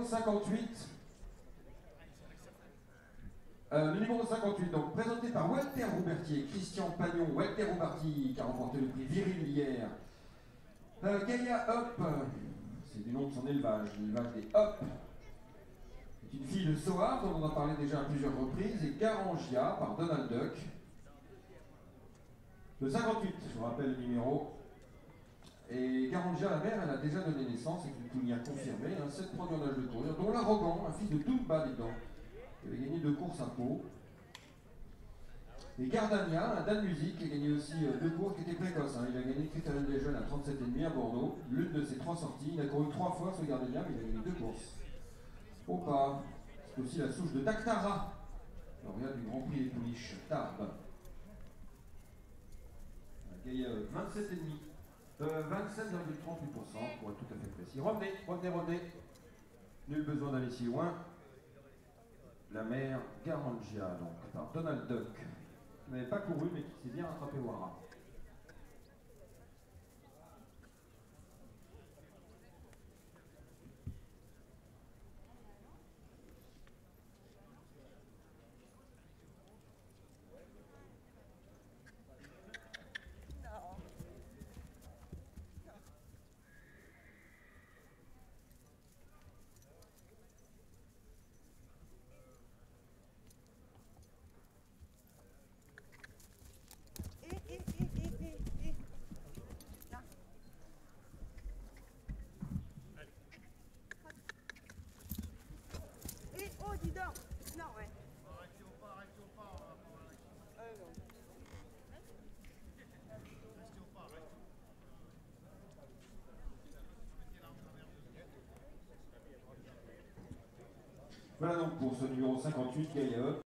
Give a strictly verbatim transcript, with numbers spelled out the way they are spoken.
cinquante-huit. Euh, le numéro cinquante-huit, donc présenté par Walter Roubertier, Christian Pagnon, Walter Roubertier, qui a remporté le prix Viril hier. Euh, Gaïa Hop, c'est du nom de son élevage, l'élevage des Hop. C'est une fille de Sohar, dont on a parlé déjà à plusieurs reprises, et Garangia par Donald Duck. Le cinquante-huit, je vous rappelle le numéro. Et Garangia, la mère, elle a déjà donné naissance, et que vous a confirmé, hein, sept produits en âge de courir, dont l'arrogant, un fils de Toumba, dedans. Il avait gagné deux courses à Pau. Et Gardania, un Dan Musique, qui a gagné aussi euh, deux courses qui étaient précoces. Hein. Il a gagné le Critérium des Jeunes à trente-sept virgule cinq à Bordeaux, l'une de ses trois sorties. Il a couru trois fois ce Gardania, mais il a gagné deux courses. Opa, c'est aussi la souche de Daktara, lauréat du Grand Prix des Pouliches, Tarbes. Gaïa vingt-sept virgule cinq. Euh, vingt-sept virgule trente-huit pour cent pour être tout à fait précis. Revenez, revenez, revenez. Nul besoin d'aller si loin. La mère Garangia, donc, par Donald Duck, qui n'avait pas couru mais qui s'est bien rattrapé au haras. Voilà donc pour ce numéro cinquante-huit, Gaïa Hop.